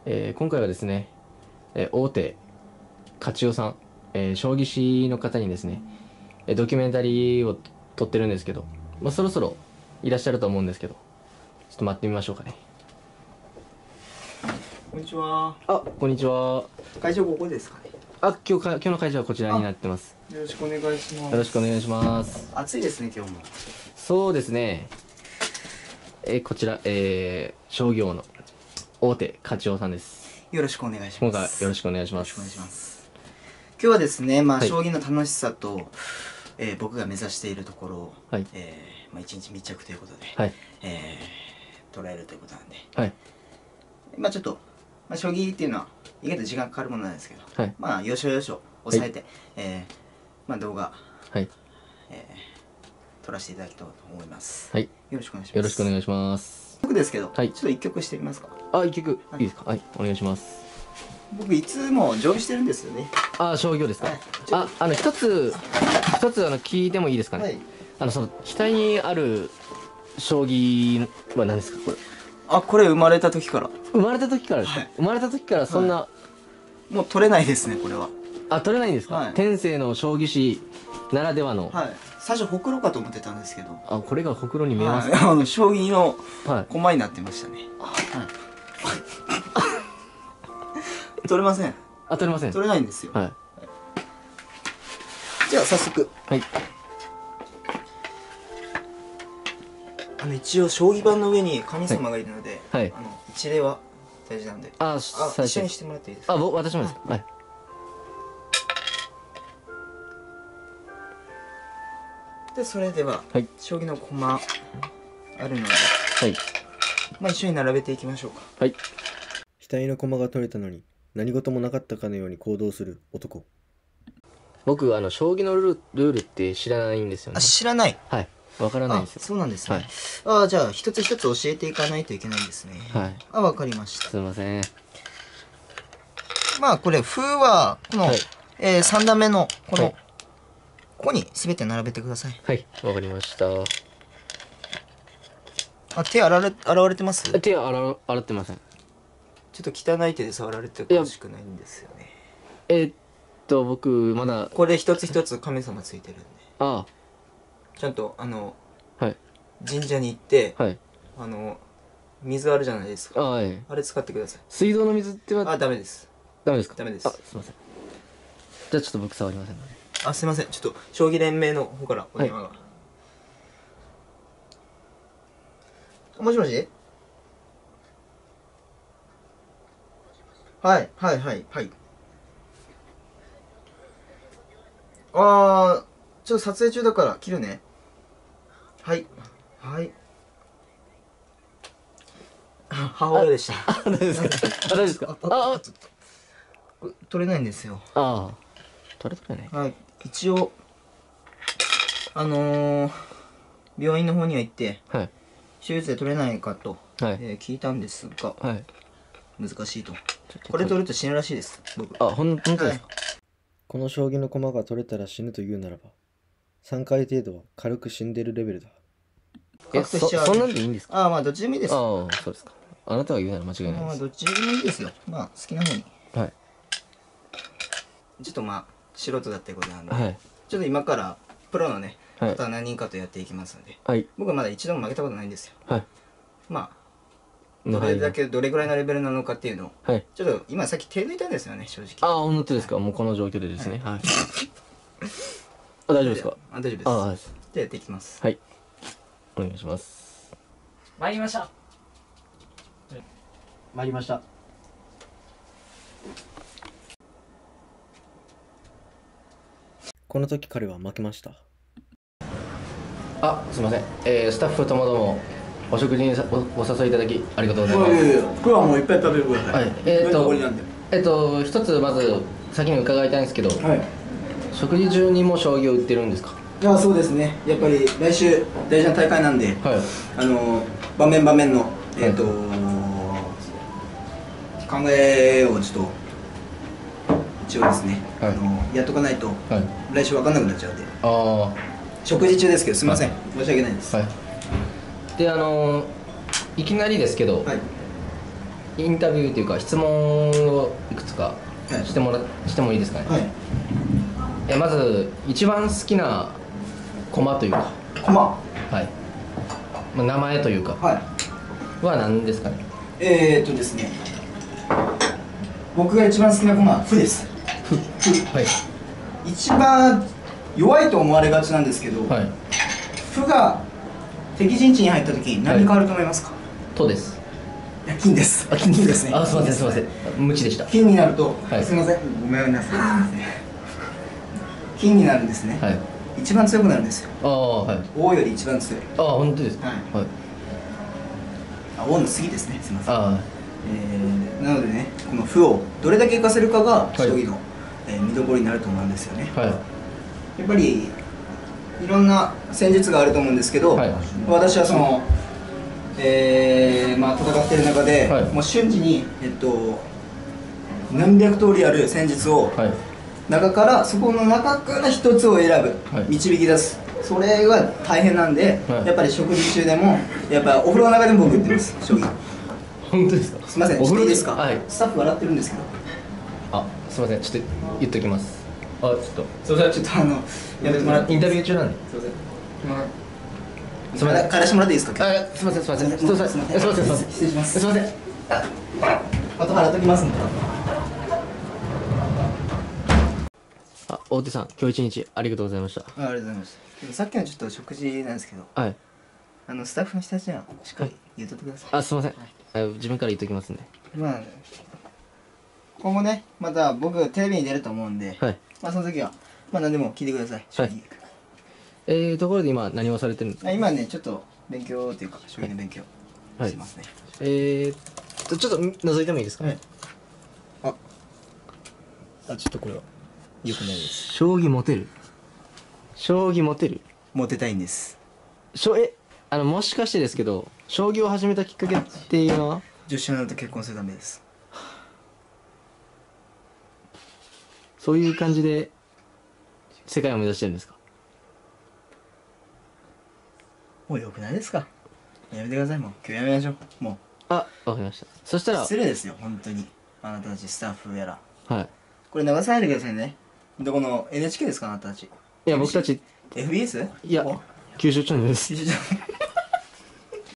今回はですね、大手勝代さん、将棋士の方にですね、ドキュメンタリーを撮ってるんですけど、そろそろいらっしゃると思うんですけど、ちょっと待ってみましょうかね。 こんにちは。 あ、こんにちは。 会場ここですかね。 今日の会場はこちらになってます。 よろしくお願いします。 よろしくお願いします。 暑いですね、今日も。 そうですね。こちら、商業の大手勝代さんです。 よろしくお願いし今回ます。 よろしくお願いします。 よろしくお願いします。今日はですね、 はい将棋の楽しさと、僕が目指しているところを、 はい。 一日密着ということで、 はい。 捉えるということなんで、 はい。 ちょっと、将棋っていうのは意外と時間かかるものなんですけど、 はい。 要所要所抑えて、動画、 はい。 撮らせていただきたいと思います。 はい。 よろしくお願いします。 よろしくお願いします。 僕ですけど、 はいちょっと一曲してみますか。 あ、一曲、いいですか。はい。お願いします。 僕いつも常備してるんですよね。 あ、商業ですか。 はい一つ聞いてもいいですかね。 はい。 その額にある将棋は何ですか、これ。 これ生まれた時から生まれた時からですか。 はい生まれた時からそんな、 もう取れないですね、これは。 取れないんですか。 はい天性の将棋士ならではの。 はい。最初ほくろかと思ってたんですけど、 これがほくろに見えます。 将棋のはい。 駒になってましたね。はい。取れません。 取れません。 取れないんですよ。 はい。 じゃあ早速。 はい。 一応将棋盤の上に神様がいるので、 はい一礼は大事なんで。 最初一緒にしてもらっていいですか。 私もです。はい。 で、それでは、 はい。 将棋の駒あるので、 はい。 一緒に並べていきましょうか。 はい。 額の駒が取れたのに何事もなかったかのように行動する男。 僕将棋のルールって知らないんですよね。 知らない。 はい。わからないんですよ。 そうなんですね。 はい。 じゃあ一つ一つ教えていかないといけないんですね。 はい。 わかりました。 すいません。 これ歩はこの、 はい 3段目のこの、 はいここに全て並べてください。 はい。わかりました。 手洗われてます？ 手洗ってません。 ちょっと汚い手で触られてほしくないんですよね。 僕まだこれ一つ一つ神様ついてるんで、 あちゃんとはい神社に行ってはい水あるじゃないですか。 はい。 あれ使ってください。 水道の水ってはダメです。 ダメですか。 ダメですすいません。じゃあちょっと僕触りませんので。 すいません。ちょっと将棋連盟の方からお電話が。もしもし。はいはいはいはい。ちょっと撮影中だから切るね。はいはい。母親でした。 大丈夫ですか。大丈夫ですか。 取れないんですよ。 取れない。 はい。一応病院の方には行ってはい。 手術で取れないかと、 はい。 聞いたんですがはい。 難しいと。これ取ると死ぬらしいです。僕。 本当ですか。 この将棋の駒が取れたら死ぬというならば3回程度は軽く死んでるレベルだ。 そんなんでいいんですか。 どっちでもいいです。 そうですか。あなたが言うなら間違いないです。 どっちでもいいですよ。好きな方に。 はい。 ちょっと素人だっていうことなんで、 はい。 ちょっと今からプロのねはい方何人かとやっていきますので、 はい。 僕はまだ一度も負けたことないんですよ。 はい。 どれぐらいのレベルなのかっていうのをはい。 ちょっと今さっき手抜いたんですよね、正直。 本当ですか。もうこの状況でですね。はい。大丈夫ですか。 大丈夫です。 はい。 じゃあやっていきます。 はい。お願いします。 参りました。参りました。 この時彼は負けました。 すいません。スタッフともどもお食事にお誘いいただきありがとうございます。 今日はもういっぱい食べてください。 はい。一つまず先に伺いたいんですけど、食事中にも将棋を売ってるんですか。 そうですね。やっぱり来週大事な大会なんで、 はい。 場面の考えをちょっと一応ですね、やっとかないと来週分かんなくなっちゃうんで。食事中ですけどすみません、申し訳ないです。 はい。でいきなりですけど、 インタビューっていうか質問をいくつかしてもいいですかね。はい。まず一番好きな駒というか。 駒。 はい。まあ、名前というか。はい。は何ですかね。 ですね。僕が一番好きな駒は歩です。 歩。はい。 一番弱いと思われがちなんですけど、はい、歩が敵陣地に入った時に何に変わると思いますか？ とです。 いや、金です。金ですね。 すみません、すみません、無知でした。 金になると、すみません、ごめんなさい。金になるんですね。一番強くなるんですよ。王より一番強い。 本当ですか？ 王の次ですね。すみません。なのでね、この歩をどれだけ活かせるかが将棋の見どころになると思うんですよね。やっぱりいろんな戦術があると思うんですけど、私はその、まあ、戦っている中で、もう瞬時に、何百通りある戦術を、中からそこの中から一つを選ぶ、導き出す、それが大変なんで、やっぱり食事中でもやっぱお風呂の中でも僕打ってます将棋。 本当ですか？ すみません、ちょっといいですか？スタッフ笑ってるんですけど。 すみません、ちょっと言っときます。ちょっとすみません、ちょっとやめてもらって。 インタビュー中なんで。 すみません。すみません、帰らしてもらっていいですか？ すみません、すみません、すみません、すみません、 失礼します。 すみません。 あと払っときますんで。 大手さん、今日一日ありがとうございました。 ありがとうございました。さっきのちょっと食事なんですけど、スタッフの人たちにはしっかり言うとってください。 すみません、自分から言っときますんで。 まあ今後ね、また僕テレビに出ると思うんで、まあその時はまあ何でも聞いてください。 ところで今何をされてるんですか？ 今ね、ちょっと勉強っていうか将棋の勉強してますね。 ちょっと覗いてもいいですか？ちょっとこれはよくないです。将棋モテる？将棋モテる？ モテたいんです。 もしかしてですけど、将棋を始めたきっかけっていうのは？ 女子になると結婚するためです。 そういう感じで世界を目指してるんですか？ もうよくないですか？やめてください。もう今日やめましょう。もうわかりました。そしたら失礼ですよ、本当に。あなたたちスタッフやら。これ流さないでくださいね。どこの NHK ですか、あなたたち？ いや、僕たち FBS？ いや、九州チャンネルです。